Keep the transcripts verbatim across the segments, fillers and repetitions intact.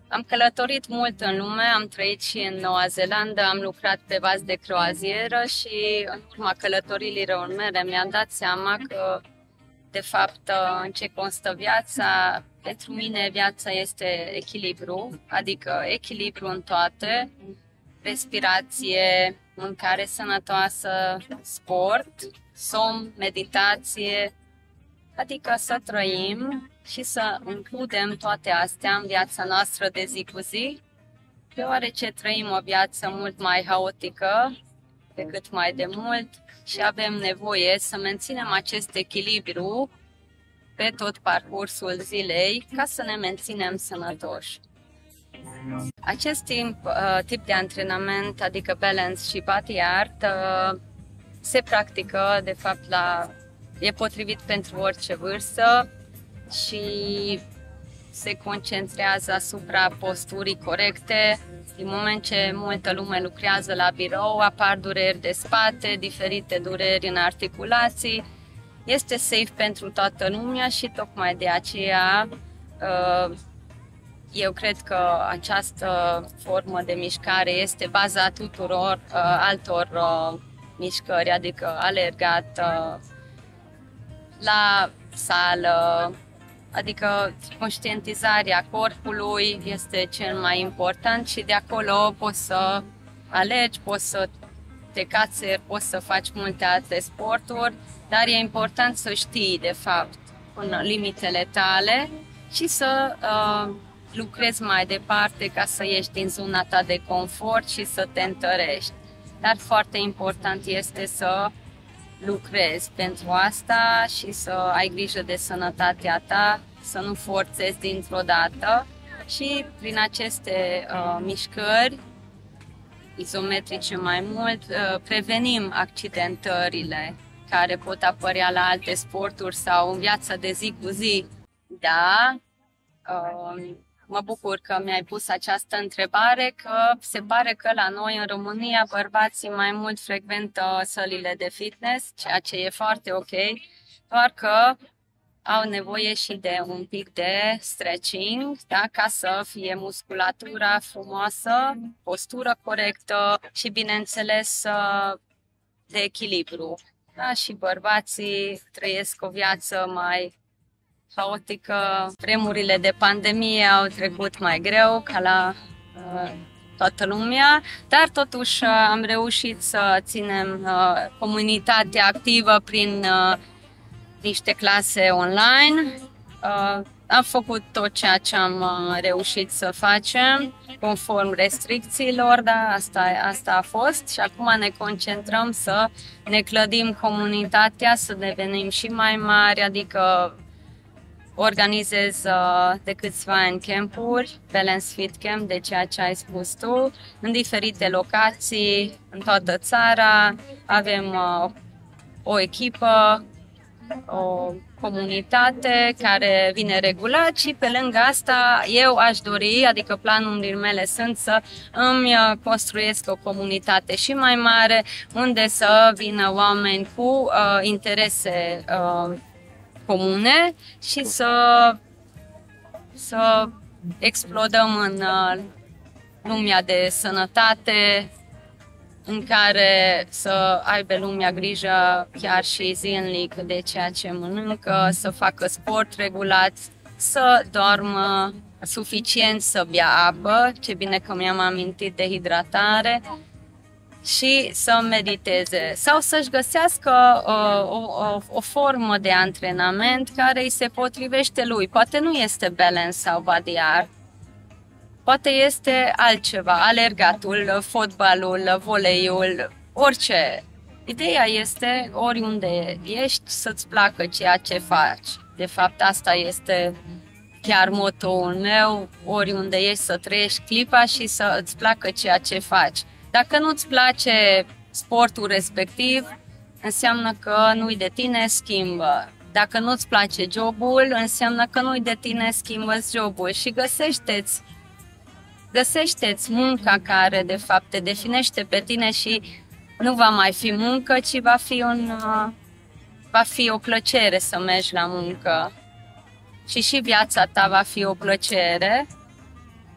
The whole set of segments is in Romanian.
Am călătorit mult în lume, am trăit și în Noua Zeelandă, am lucrat pe vas de croazieră și în urma călătoriilor mele mi-am dat seama că, de fapt, în ce constă viața. Pentru mine viața este echilibru, adică echilibru în toate, respirație, mâncare sănătoasă, sport, somn, meditație, adică să trăim și să includem toate astea în viața noastră de zi cu zi, deoarece trăim o viață mult mai haotică decât mai de mult și avem nevoie să menținem acest echilibru pe tot parcursul zilei ca să ne menținem sănătoși. Acest timp, uh, tip de antrenament, adică balance și body art, uh, se practică, de fapt, la, e potrivit pentru orice vârstă și se concentrează asupra posturii corecte. Din moment ce multă lume lucrează la birou, apar dureri de spate, diferite dureri în articulații. Este safe pentru toată lumea și tocmai de aceea eu cred că această formă de mișcare este baza tuturor altor mișcări, adică alergat, la sală, adică conștientizarea corpului este cel mai important și de acolo poți să alergi, poți să te cațeri, poți să faci multe alte sporturi, dar e important să știi, de fapt, până limitele tale și să uh, lucrezi mai departe ca să ieși din zona ta de confort și să te întărești. Dar foarte important este să lucrezi pentru asta și să ai grijă de sănătatea ta, să nu forțezi dintr-o dată și prin aceste uh, mișcări izometrice mai mult, uh, prevenim accidentările care pot apărea la alte sporturi sau în viața de zi cu zi. Da, uh, mă bucur că mi-ai pus această întrebare, că se pare că la noi în România bărbații mai mult frecventă sălile de fitness, ceea ce e foarte ok, doar că au nevoie și de un pic de stretching, da, ca să fie musculatura frumoasă, postură corectă și, bineînțeles, de echilibru. Da, și bărbații trăiesc o viață mai haotică. Vremurile de pandemie au trecut mai greu ca la uh, toată lumea, dar totuși uh, am reușit să ținem uh, comunitatea activă prin uh, niște clase online. Uh, am făcut tot ceea ce am uh, reușit să facem, conform restricțiilor, dar asta, asta a fost și acum ne concentrăm să ne clădim comunitatea, să devenim și mai mari, adică organizez uh, de câțiva ani campuri, Balance Fit Camp, de ceea ce ai spus tu, în diferite locații, în toată țara. Avem uh, o echipă, o comunitate care vine regulat și pe lângă asta eu aș dori, adică planurile mele sunt să îmi construiesc o comunitate și mai mare unde să vină oameni cu uh, interese uh, comune și să, să explodăm în uh, lumea de sănătate, în care să aibă lumea grijă chiar și zilnic de ceea ce mănâncă, să facă sport regulat, să doarmă suficient, să bea apă, ce bine că mi-am amintit de hidratare, și să mediteze sau să-și găsească uh, o, o, o formă de antrenament care îi se potrivește lui. Poate nu este balance sau body art, poate este altceva, alergatul, fotbalul, voleiul, orice. Ideea este, oriunde ești, să-ți placă ceea ce faci. De fapt, asta este chiar motoul meu, oriunde ești, să trăiești clipa și să îți placă ceea ce faci. Dacă nu-ți place sportul respectiv, înseamnă că nu-i de tine, schimbă. Dacă nu-ți place jobul, înseamnă că nu-i de tine, schimbă-ți jobul și găsește-ți Găsește-ți munca care, de fapt, te definește pe tine și nu va mai fi muncă, ci va fi, un, va fi o plăcere să mergi la muncă. Și și viața ta va fi o plăcere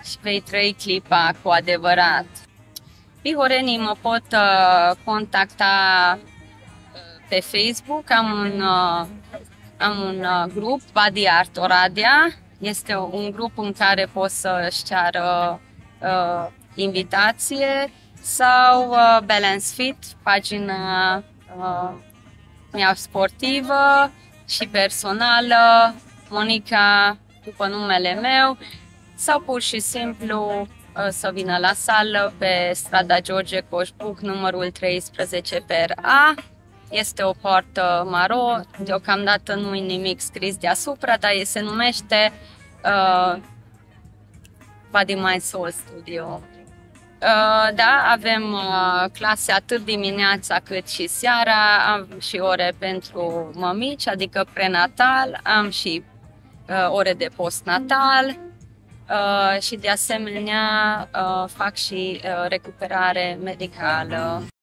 și vei trăi clipa cu adevărat. Pihorenii mă pot uh, contacta pe Facebook, am un, uh, am un uh, grup, Body Art Oradea. Este un grup în care poți să-și ceară uh, invitație, sau uh, Balance Fit, pagina uh, mea sportivă și personală, Monica după numele meu, sau pur și simplu uh, să vină la sală pe strada George Coșbuc, numărul treisprezece per A. Este o poartă maro, deocamdată nu e nimic scris deasupra, dar se numește uh, Body Mind Soul Studio. Uh, da, avem uh, clase atât dimineața cât și seara, am și ore pentru mămici, adică prenatal, am și uh, ore de postnatal uh, și de asemenea uh, fac și uh, recuperare medicală.